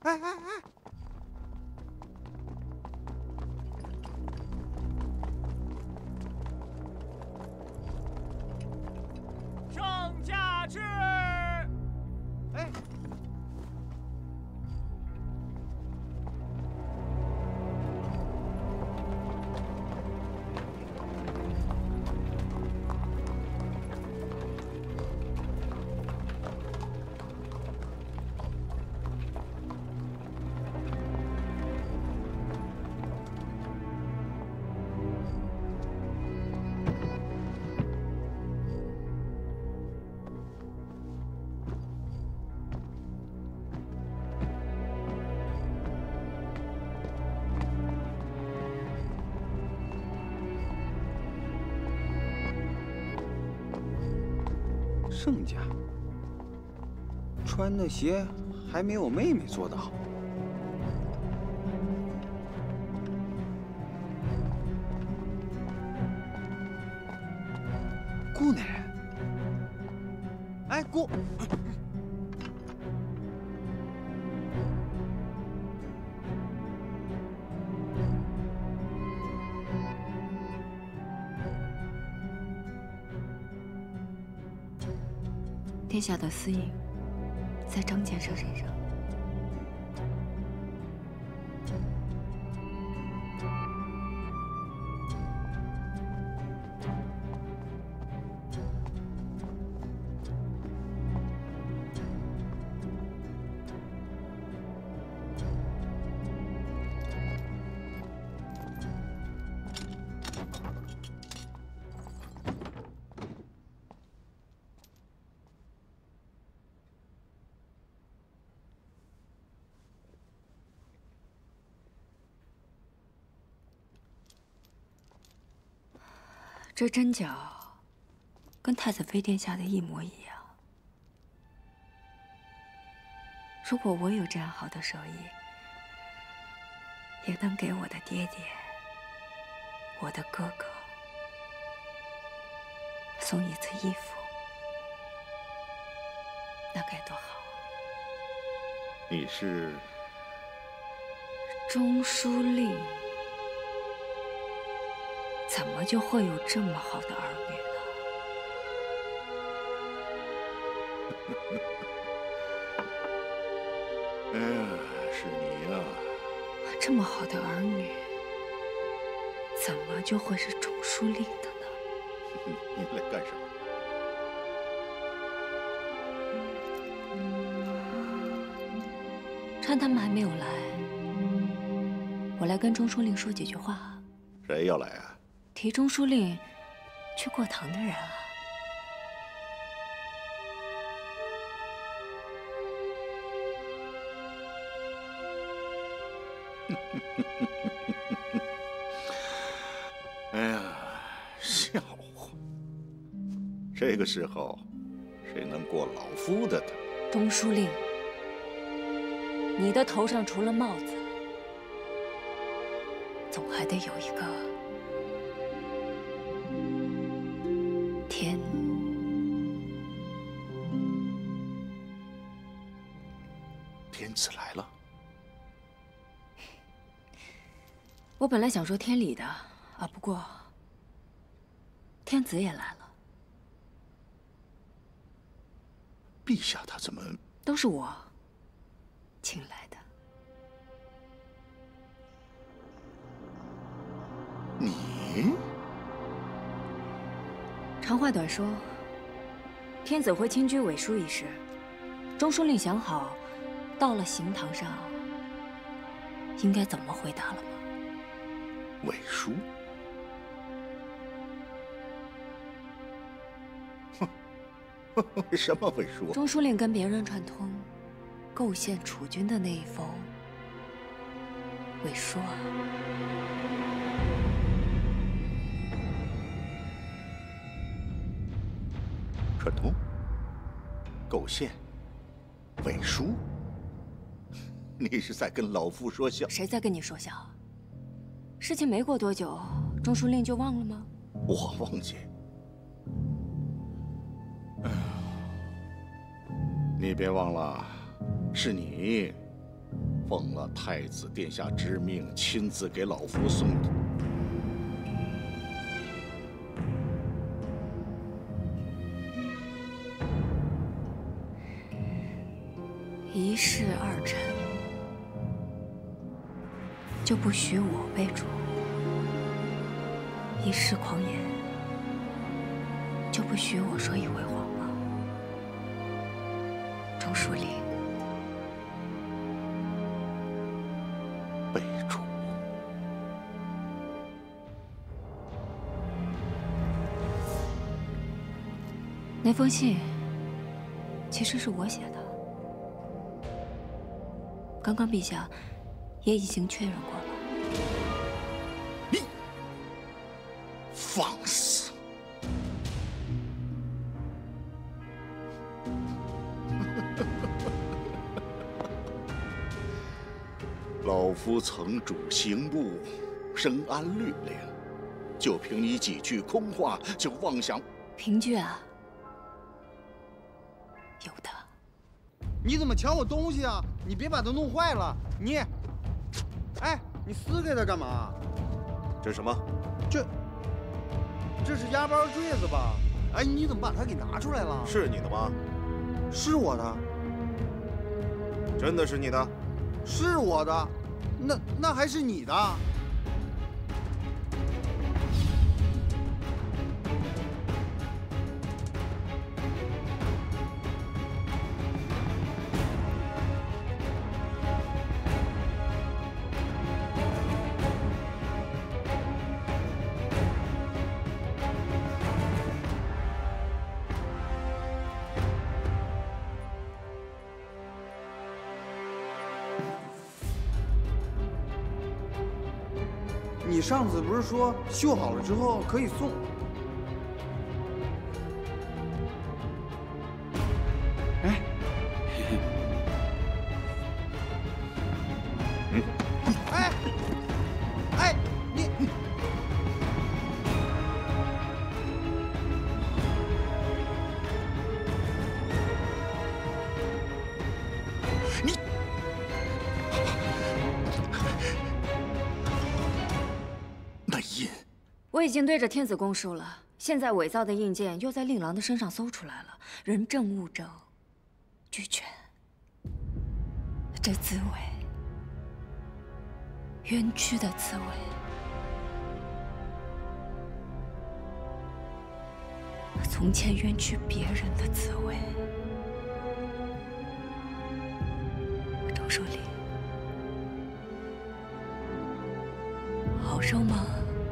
哎哎哎！ 圣驾至！ 哎。 盛家穿的鞋还没我妹妹做的好。姑奶奶，哎姑， 天下的私印在张建设身上。这针脚跟太子妃殿下的一模一样。如果我有这样好的手艺，也能给我的爹爹、我的哥哥送一次衣服，那该多好啊！ 你是中书令。 怎么就会有这么好的儿女呢？哎呀，是你呀！ 这么好的儿女，怎么就会是中书令的呢？ 你来干什么？趁他们还没有来，我来跟中书令说几句话。 谁要来啊？ 提中书令去过堂的人啊， 哎呀，笑话！这个时候，谁能过老夫的呢？ 中书令，你的头上除了帽子，总还得有一个。 天子来了， 我本来想说天理的啊，不过天子也来了。 陛下他怎么都是我请来的？ 你？ 长话短说，天子会亲居伪书一事，中书令想好。 到了刑堂上，应该怎么回答了吗？ 伪书？什么伪书？ 中书令跟别人串通，构陷储君的那一封伪书啊！ 串通？构陷？伪书？ 你是在跟老夫说笑？ 谁在跟你说笑？事情没过多久，中书令就忘了吗？ 我忘记。你别忘了，是你奉了太子殿下之命，亲自给老夫送的。 一世二臣，就不许我为主；一世狂言，就不许我说一回谎吗？钟书令。 备主， 那封信其实是我写的，刚刚陛下也已经确认过了。 你放肆！老夫曾主刑部，深谙律令，就凭你几句空话，就妄想凭据啊，有的。 你怎么抢我东西啊？你别把它弄坏了！你，哎，你撕开它干嘛？ 这是什么？ 这是鸭包坠子吧？哎，你怎么把它给拿出来了？ 是你的吗？ 是我的， 真的是你的？ 是我的，那还是你的。你上次不是说绣好了之后可以送？哎，哎，哎，你， 那印。 我已经对着天子公书了，现在伪造的印件又在令郎的身上搜出来了，人证物证俱全，这滋味，冤屈的滋味，从前冤屈别人的滋味。钟书令，好受吗？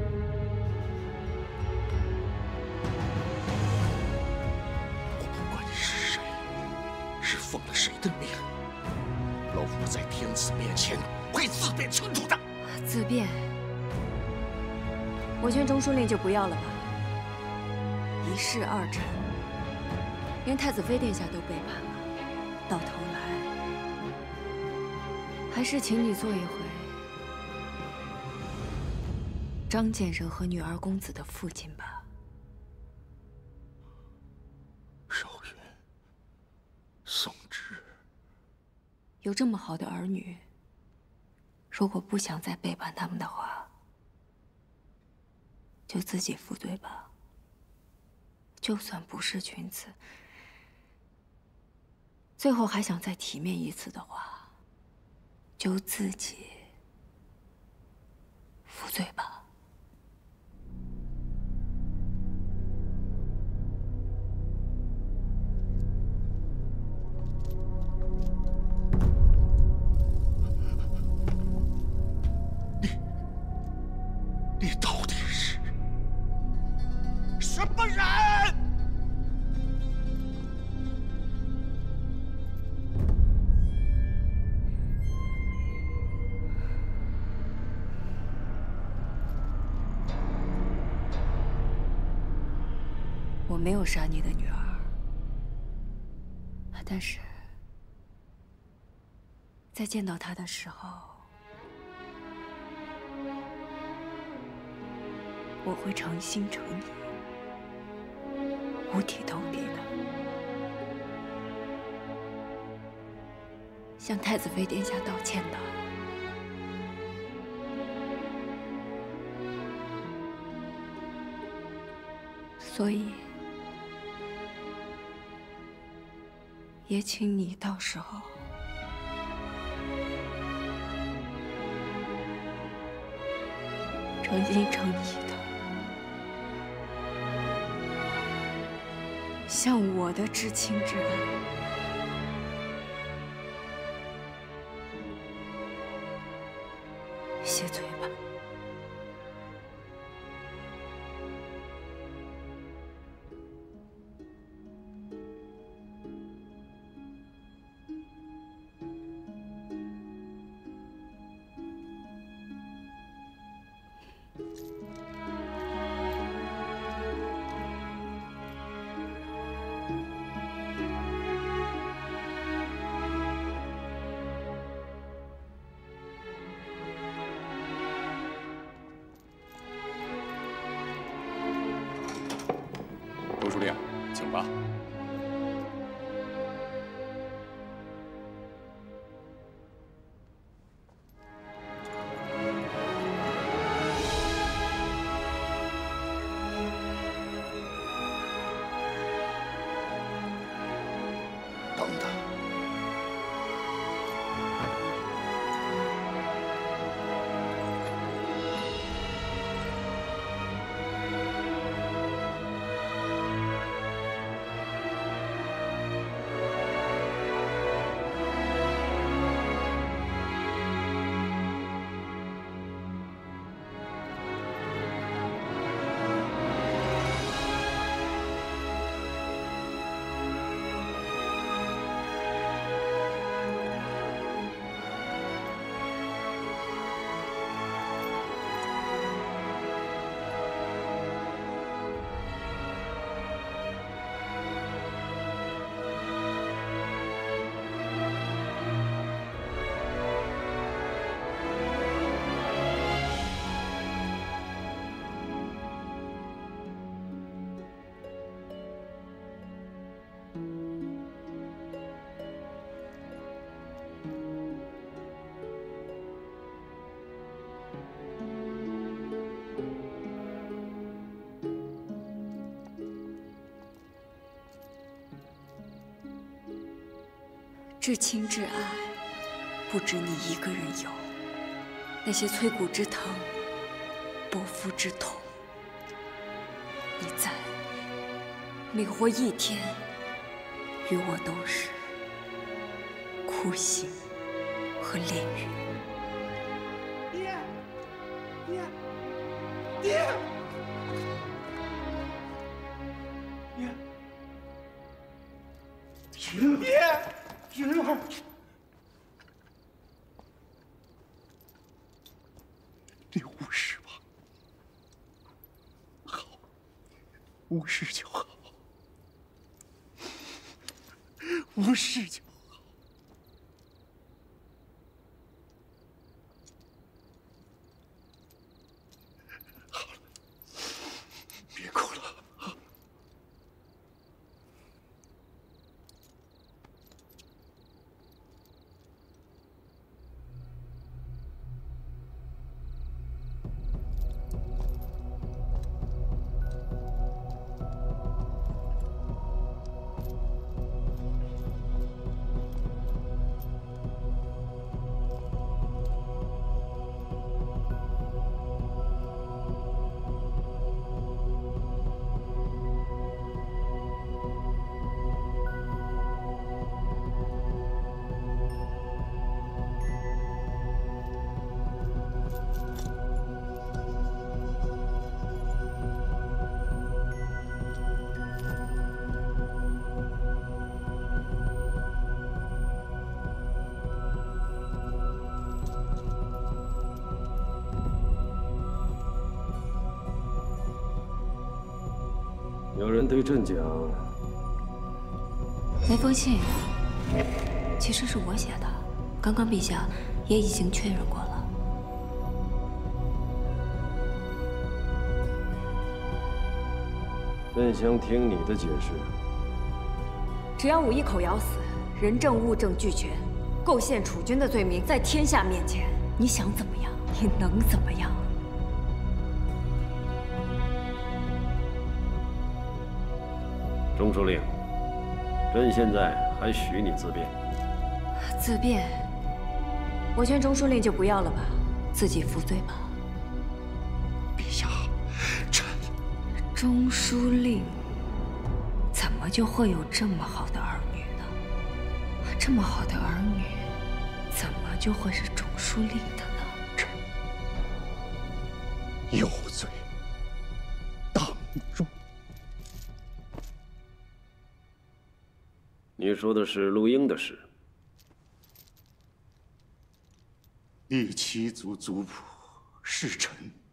不管你是谁，是奉了谁的命，老夫在天子面前会自辩清楚的。 自辩，我劝钟书令就不要了吧。一世二臣，连太子妃殿下都背叛了，到头来，还是请你做一回张建仁和女儿公子的父亲吧。 少云，宋之， 有这么好的儿女，如果不想再背叛他们的话，就自己负罪吧。就算不是君子，最后还想再体面一次的话，就自己负罪吧。 你到底是什么人？ 我没有杀你的女儿，但是在见到她的时候，我会诚心诚意、五体投地的向太子妃殿下道歉的。所以，也请你到时候诚心诚意的向我的至亲至爱谢罪吧。 周书令，请吧。 等等， 至亲至爱，不止你一个人有。那些摧骨之疼，剥肤之痛，你在每活一天，与我都是苦行和炼狱。 爹，爹，爹，爹，爹，婷儿。 你无视吧，好，无视就好，无视就好。好了，别哭了。 有人对朕讲， 那封信其实是我写的，刚刚陛下也已经确认过了。 朕想听你的解释。 只要我一口咬死，人证物证俱全， 构陷储君的罪名在天下面前，你想怎么样？你能怎么样？ 中书令，朕现在还许你自辩。 自辩？我劝中书令就不要了吧，自己服罪吧。 陛下，臣…… 中书令怎么就会有这么好的儿女呢？这么好的儿女，怎么就会是中书令的呢？ 臣有罪当诛。 你说的是陆英的事。 你七族族谱是臣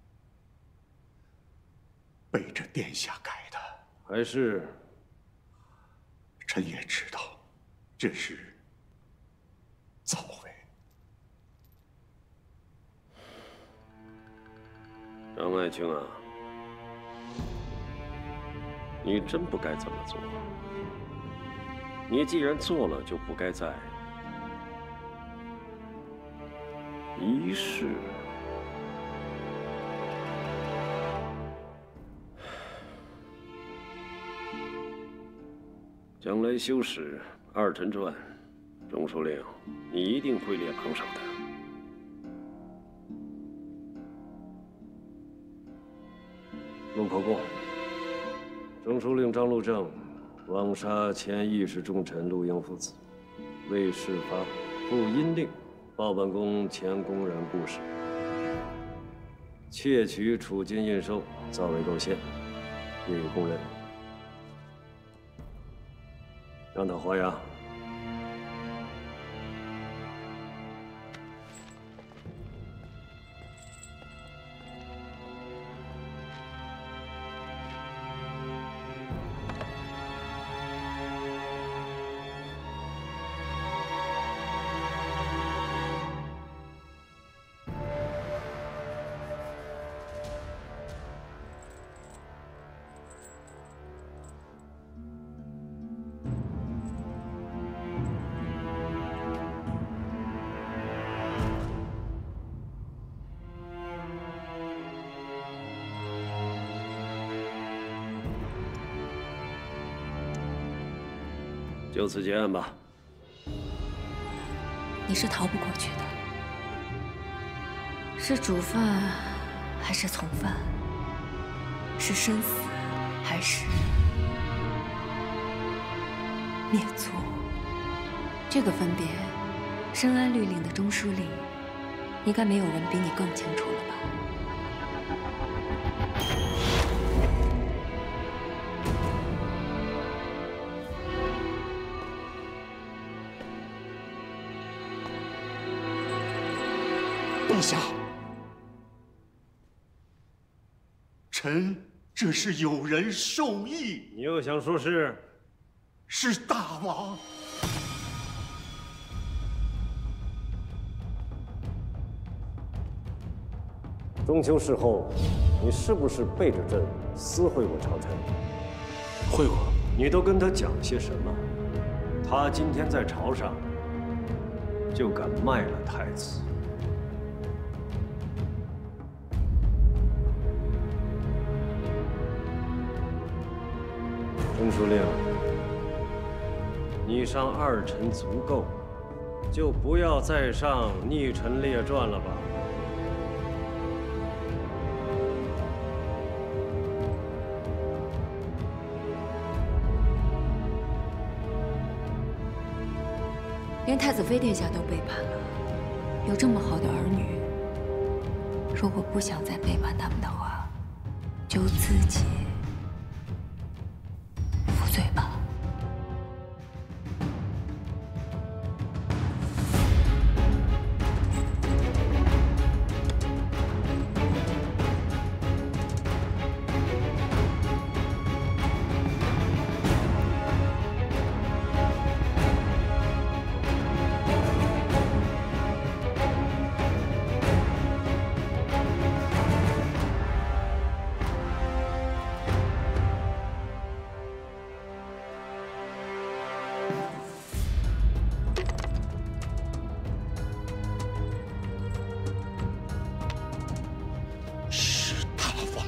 背着殿下改的， 还是？ 臣也知道这是造伪。 张爱卿啊，你真不该这么做。你既然做了，就不该在一世。将来修史《二臣传》，中书令，你一定会列榜首的。录口供：中书令张禄正枉杀前御史重臣陆英父子，为事发不因令报本宫前宫人故事，窃取储金印绶，造伪构陷，予以公认。让他还押。就此结案吧。 你是逃不过去的，是主犯还是从犯？是生死还是灭族？这个分别，深谙律令的中书令，应该没有人比你更清楚了吧？ 陛下，臣这是有人授意。 你又想说是？ 是大王。 中秋事后，你是不是背着朕私会过朝臣？ 会过。 你都跟他讲些什么？他今天在朝上就敢卖了太子。中书令，你上二臣足够，就不要再上逆臣列传了吧。 连太子妃殿下都背叛了，有这么好的儿女，如果不想再背叛他们的话，就自己服罪吧。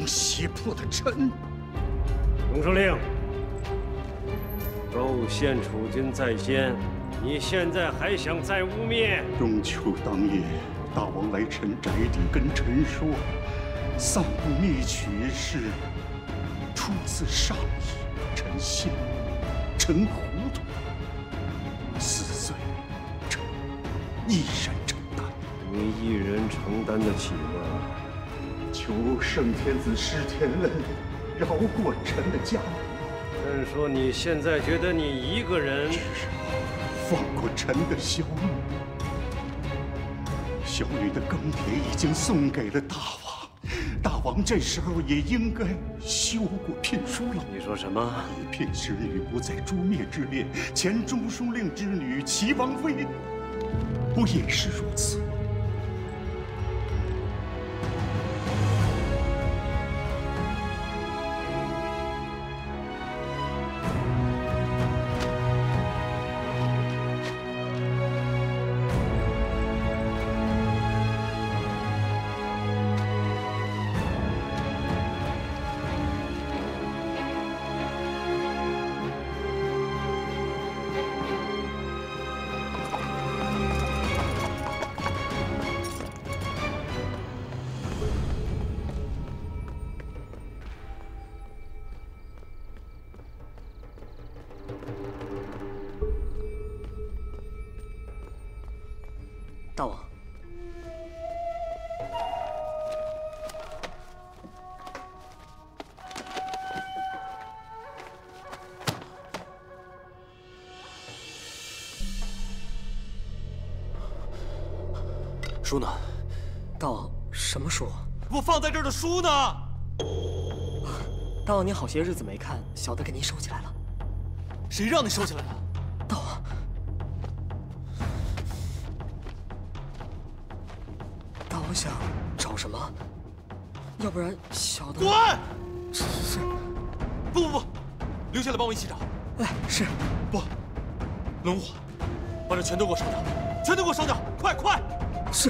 胁迫的臣。 中书令，州县储君在先，你现在还想再污蔑？ 中秋当夜，大王来臣宅邸跟臣说，丧不灭取是出自上意，臣信，臣糊涂，死罪，臣一人承担。 你一人承担得起吗？ 求圣天子施天恩，饶过臣的家人。 朕说你现在觉得你一个人， 放过臣的小女。小女的耕田已经送给了大王，大王这时候也应该修过聘书了。 你说什么？ 聘使女不在诛灭之列，前中书令之女齐王妃，不也是如此？ 大王， 书呢？ 大王，什么书？ 我放在这儿的书呢？ 大王，您好些日子没看，小的给您收起来了。 谁让你收起来的？ 大王。 我想找什么？要不然小的滚！ 是。 不，留下来帮我一起找。 哎，是。 不，能火，把这全都给我烧掉，全都给我烧掉！快！ 是。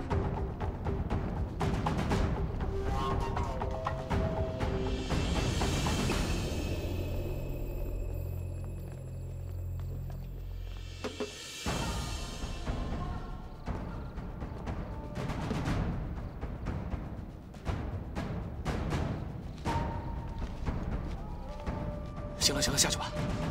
行了，下去吧。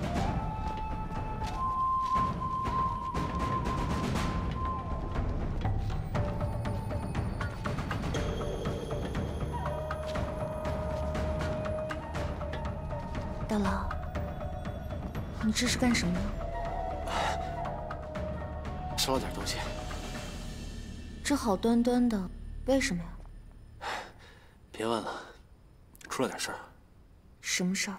大佬，你这是干什么呢？ 烧了点东西。 这好端端的，为什么呀？ 别问了，出了点事儿。 什么事儿？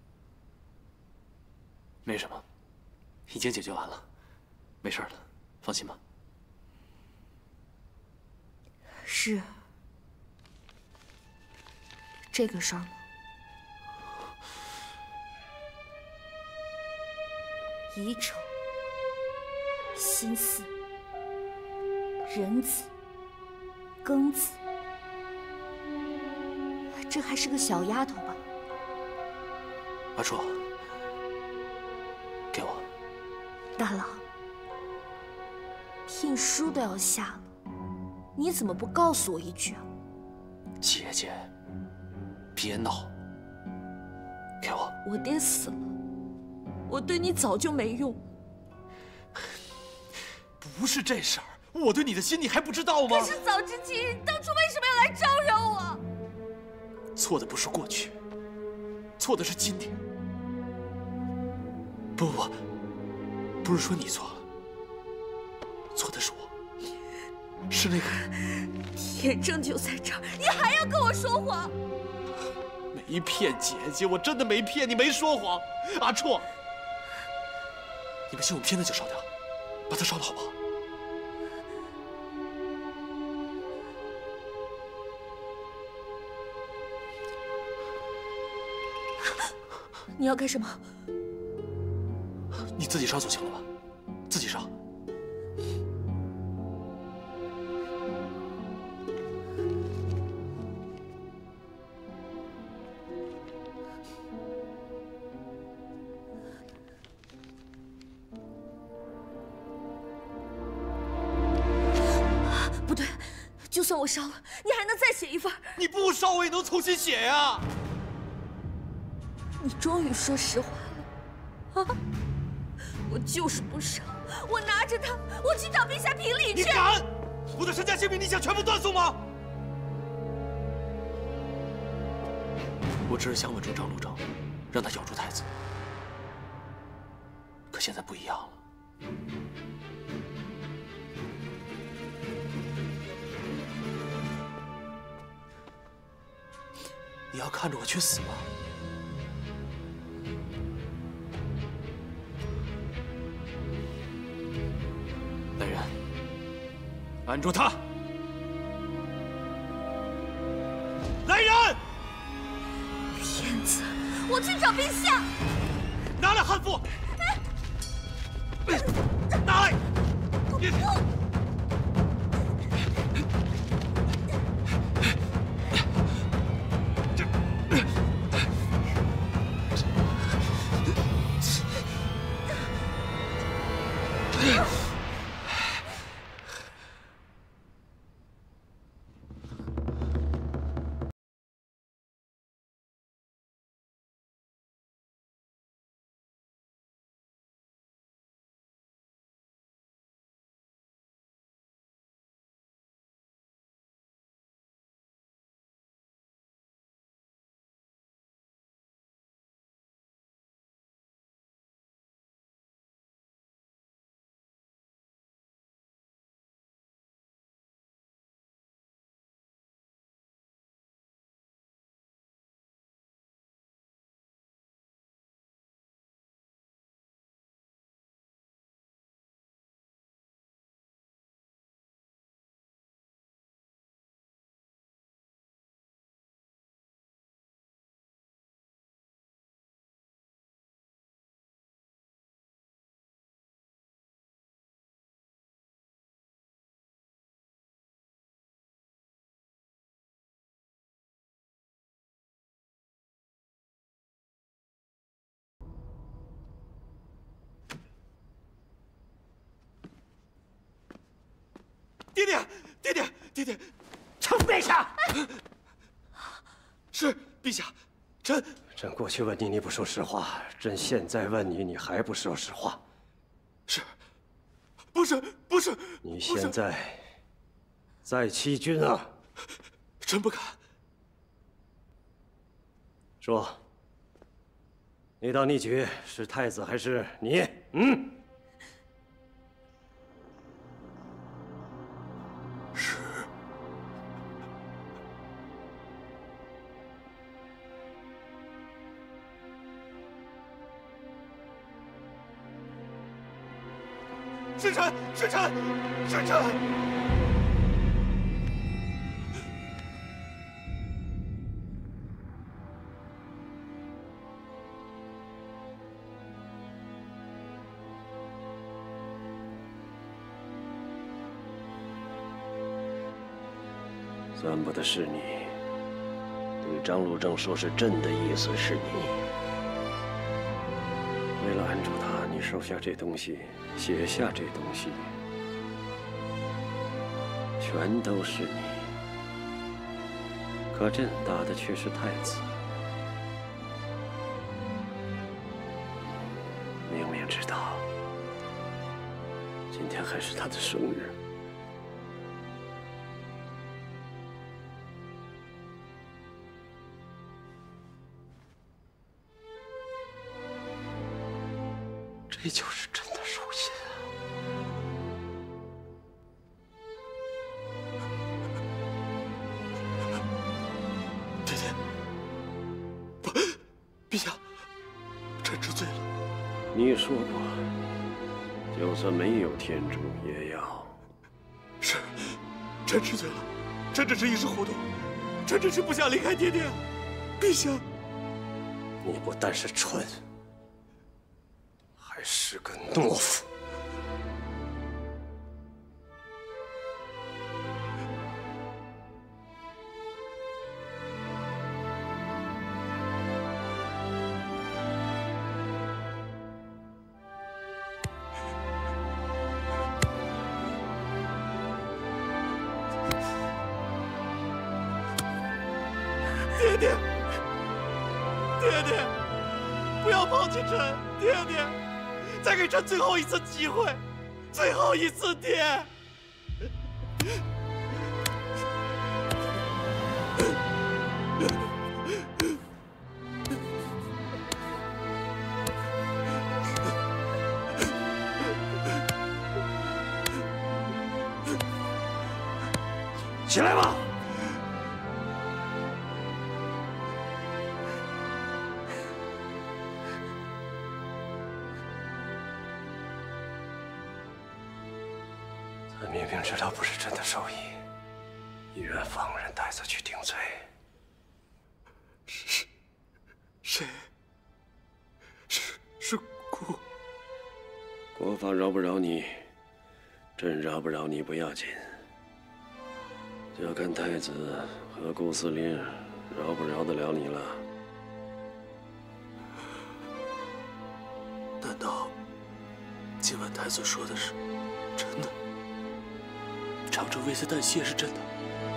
没什么，已经解决完了，没事了，放心吧。 是。这个事儿呢？宜城、新寺、仁子、庚子，这还是个小丫头吧？ 阿楚。 给我， 大佬，聘书都要下了，你怎么不告诉我一句啊？ 姐姐，别闹，给我。 我爹死了，我对你早就没用。 不是这事儿，我对你的心你还不知道吗？ 可是早知今日，你当初为什么要来招惹我？ 错的不是过去，错的是今天。 不是说你错了，错的是我，是那个。 铁证就在这儿，你还要跟我说谎？ 没骗姐姐，我真的没骗你，没说谎。阿绰，你把信物片子就烧掉，把它烧了好不好？ 你要干什么？ 你自己烧就行了吧，自己烧。 算我烧了，你还能再写一份。 你不烧我也能重新写呀。 你终于说实话了，啊！我就是不烧，我拿着它，我去找陛下评理去。 你敢？我的身家性命，你想全部断送吗？我只是想稳住张禄正，让他咬住太子。可现在不一样了。你要看着我去死吗？来人，按住他！来人！ 骗子！我去找陛下。 拿来汉服！拿来！爹爹，爹爹，爹爹， 臣陛下。 是陛下，臣过去问你，你不说实话；朕现在问你，你还不说实话。 是，不是？ 你现在欺君啊！ 臣不敢。 说，你当逆举是太子还是你？ 是。是臣。 算不得是你。对张禄正说是朕的意思是你。为了按住他，你收下这东西，写下这东西，全都是你。可朕打的却是太子。明明知道今天还是他的生日。这就是朕的手心啊！ 爹爹，不，陛下，朕知罪了。 你说过，就算没有天诛，也要。 是，朕知罪了。朕只是一时糊涂，朕只是不想离开爹爹。陛下， 你不但是蠢。还是个懦夫！ 爹爹，爹爹，不要抛弃朕，爹爹，再给朕最后一次机会，最后一次，爹。 起来吧！ 他明明知道不是朕的授意，依然放任太子去定罪。 谁？是国。 国法饶不饶你，朕饶不饶你不要紧，就要看太子和顾司令饶不饶得了你了。 难道今晚太子说的是真的？长征危在旦夕是真的？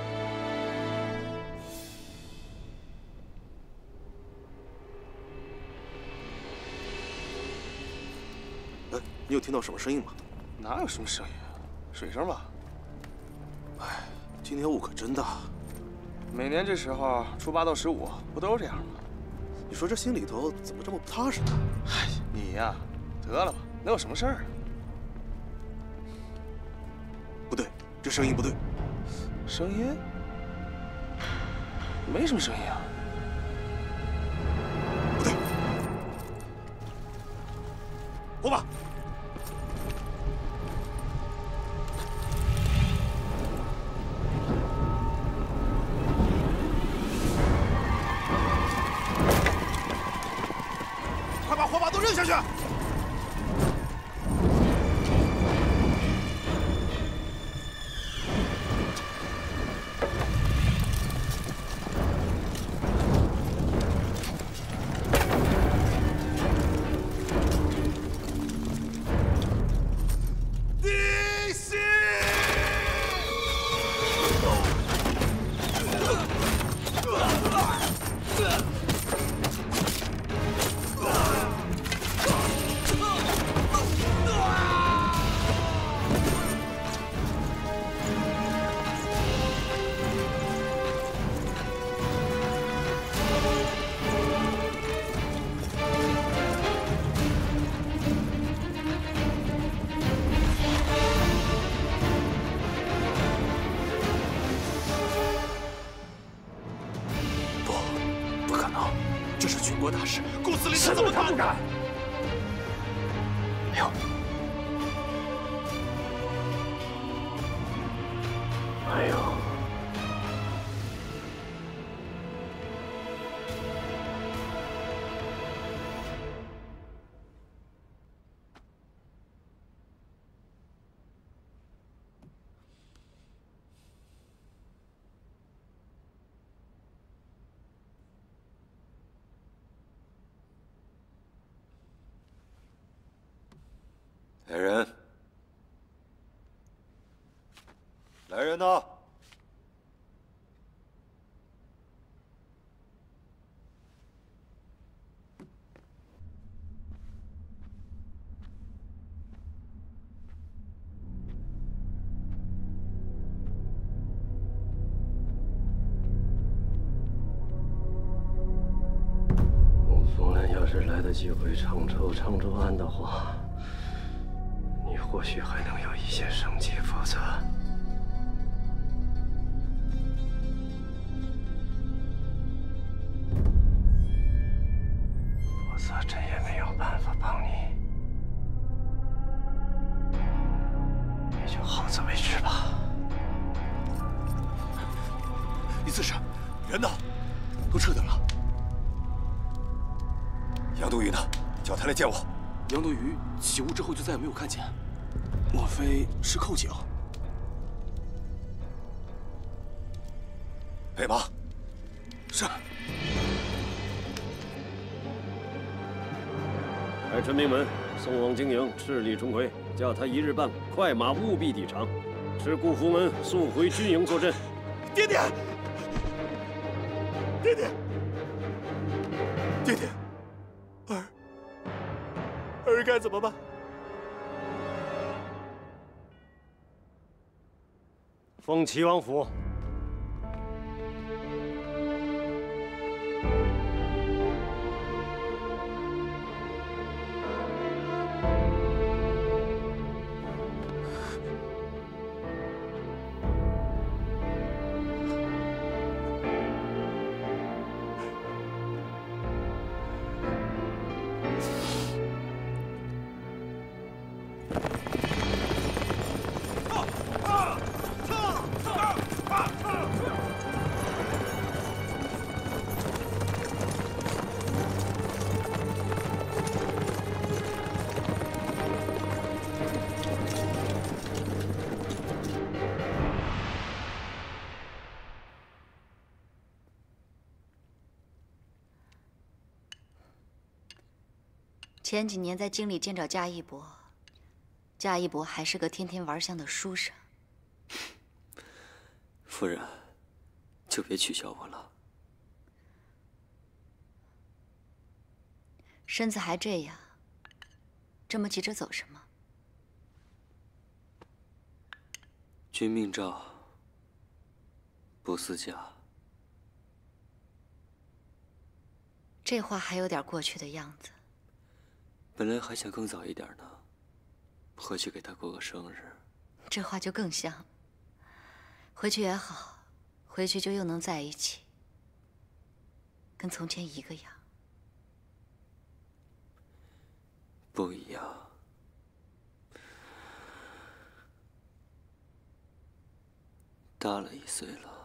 哎，你有听到什么声音吗？ 哪有什么声音？水声吧。 哎，今天雾可真大。 每年这时候，初8到15，不都是这样吗？ 你说这心里头怎么这么不踏实呢？ 哎，你呀，得了吧，能有什么事儿啊？ 不对，这声音不对。 声音？没什么声音啊。 不对，火把。快把火把都扔下去！ 这是军国大事，顾司令什么他不敢？ 哎呦！ 哎呦！ 来人！来人呐！ 公夫人要是来得及回常州安的话，你或许还能有一线生机，否则，朕也没有办法帮你，你就好自为之吧。 李刺史，人呢？都撤掉了。 杨都虞呢？叫他来见我。 杨都虞起雾之后就再也没有看见，莫非是寇警？ 备马。 是。 派陈明门送往京营，赤力钟馗，叫他1日半快马务必抵偿，持顾福门速回军营坐镇。 爹爹， 爹爹，爹爹，儿该怎么办？ 奉齐王府。 前几年在京里见着嘉义伯，嘉义伯还是个天天玩香的书生。 夫人，就别取笑我了。 身子还这样，这么急着走什么？ 君命诏，不思嫁。 这话还有点过去的样子。 本来还想更早一点呢，回去给他过个生日。 这话就更像。回去也好，回去就又能在一起，跟从前一个样。 不一样。大了1岁了。